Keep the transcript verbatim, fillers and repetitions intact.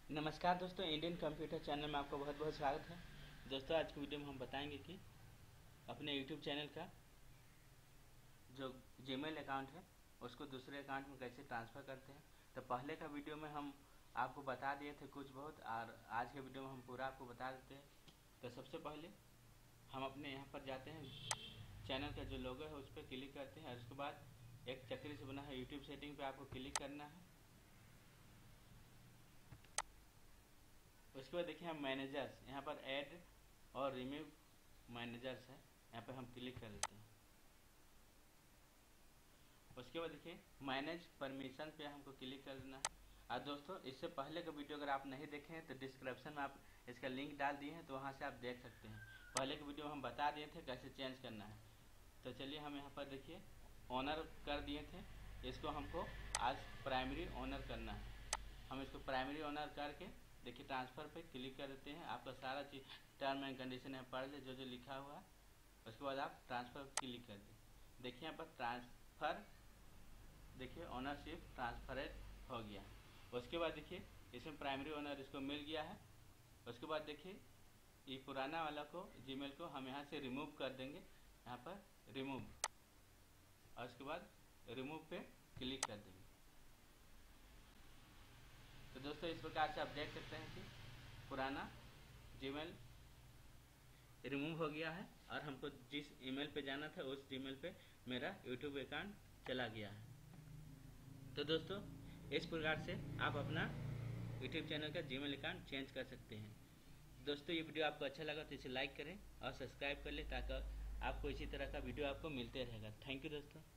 नमस्कार दोस्तों, Indian computer channel में आपका बहुत बहुत स्वागत है। दोस्तों, आज की वीडियो में हम बताएंगे कि अपने यूट्यूब चैनल का जो जीमेल अकाउंट है उसको दूसरे अकाउंट में कैसे ट्रांसफ़र करते हैं। तो पहले का वीडियो में हम आपको बता दिए थे कुछ बहुत, और आज के वीडियो में हम पूरा आपको बता देते हैं। तो सबसे पहले हम अपने यहाँ पर जाते हैं, चैनल का जो लोगो है उस पर क्लिक करते हैं और उसके बाद एक चक्री से बना है यूट्यूब सेटिंग पे आपको क्लिक करना है। उसके बाद देखिए हम मैनेजर्स, यहाँ पर ऐड और रिमूव मैनेजर्स है, यहाँ पे हम क्लिक कर देते हैं। उसके बाद देखिए मैनेज परमिशन पे हमको क्लिक कर देना है। और दोस्तों, इससे पहले का वीडियो अगर आप नहीं देखे हैं तो डिस्क्रिप्शन में आप इसका लिंक डाल दिए हैं, तो वहाँ से आप देख सकते हैं। पहले के वीडियो में हम बता दिए थे कैसे चेंज करना है। तो चलिए हम यहाँ पर देखिए ऑनर कर दिए थे, इसको हमको आज प्राइमरी ऑनर करना है। हम इसको प्राइमरी ऑनर करके देखिए ट्रांसफ़र पे क्लिक कर देते हैं। आपका सारा चीज़ टर्म एंड कंडीशन है, पढ़ ले जो जो लिखा हुआ है। उसके बाद आप ट्रांसफ़र क्लिक कर दें। देखिए यहाँ पर ट्रांसफ़र, देखिए ओनरशिप ट्रांसफरेड हो गया। उसके बाद देखिए इसमें प्राइमरी ओनर इसको मिल गया है। उसके बाद देखिए ये पुराना वाला को जीमेल को हम यहाँ से रिमूव कर देंगे, यहाँ पर रिमूव, और उसके बाद रिमूव पे क्लिक कर देंगे। तो दोस्तों, इस प्रकार से आप देख सकते हैं कि पुराना जीमेल रिमूव हो गया है और हमको जिस ईमेल पे जाना था उस ईमेल पे मेरा यूट्यूब अकाउंट चला गया है। तो दोस्तों, इस प्रकार से आप अपना यूट्यूब चैनल का जीमेल अकाउंट चेंज कर सकते हैं। दोस्तों, ये वीडियो आपको अच्छा लगा तो इसे लाइक करें और सब्सक्राइब कर लें, ताकि आपको इसी तरह का वीडियो आपको मिलते रहेगा। थैंक यू दोस्तों।